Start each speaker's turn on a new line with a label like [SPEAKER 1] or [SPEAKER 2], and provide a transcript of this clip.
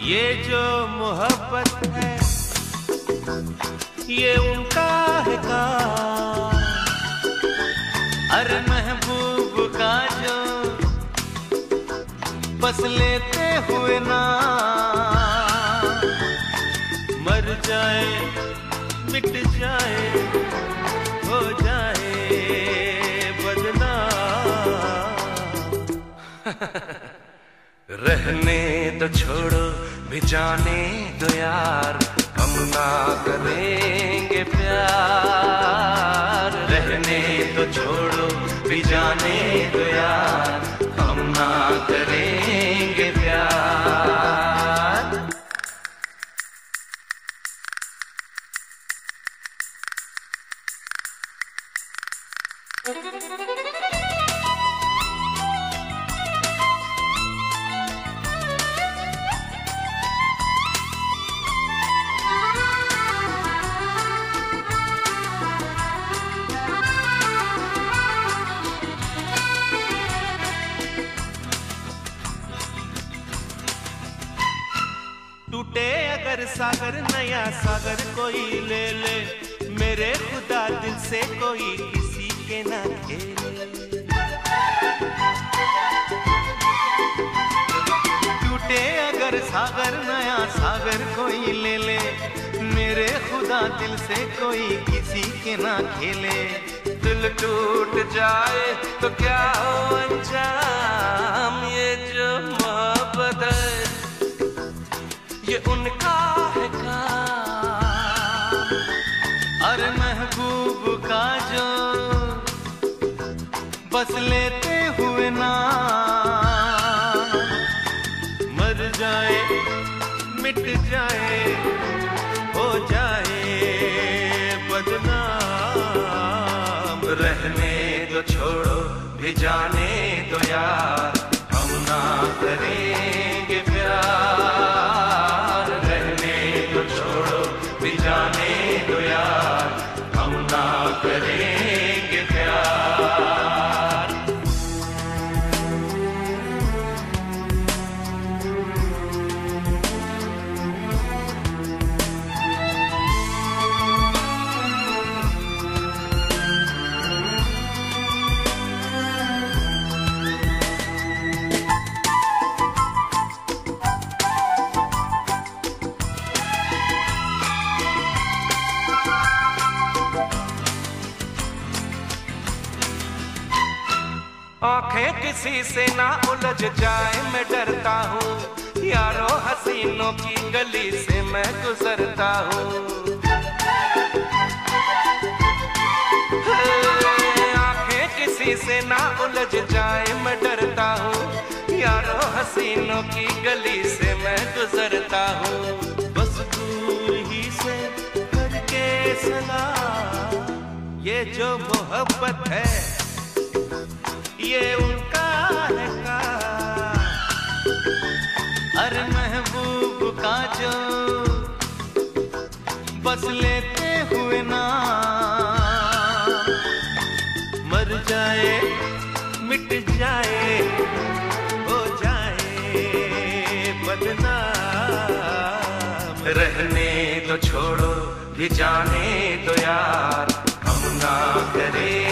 [SPEAKER 1] ये जो मोहब्बत है ये उनका है काम। अरे महबूब का जो बस लेते हुए ना मर जाए मिट जाए हो जाए बदनाम। रहने तो छोड़ो भी जाने दो यार, हम ना करेंगे प्यार। रहने तो छोड़ो भी जाने दो यार, हम ना करेंगे प्यार। टूटे अगर सागर नया सागर कोई ले ले, मेरे खुदा दिल से कोई किसी के ना खेले। टूटे अगर सागर नया सागर कोई ले ले, मेरे खुदा दिल से कोई किसी के ना खेले। दिल टूट जाए तो क्या हो अंजाम, ये जो मोहब्बत है ये उनका है काम। अरे महबूब का जो बस लेते हुए ना मर जाए मिट जाए हो जाए बदनाम। रहने दो छोड़ो भी जाने दो यार, हम ना करेंगे प्यार। रहने दो छोड़ो भी जाने दो यार, हम ना करेंगे प्यार। आंखें किसी से ना उलझ जाए मैं डरता हूँ, यारों हसीनों की गली से मैं गुजरता हूँ। आंखें किसी से ना उलझ जाए मैं डरता हूँ, यारों हसीनों की गली से मैं गुजरता हूँ। बस दूर ही से करके सलाम, ये जो मोहब्बत है ये उनका है काम। अरे महबूब का जो बस लेते हुए ना मर जाए मिट जाए हो जाए बदनाम। रहने तो छोड़ो भी जाने दो यार, हम ना करें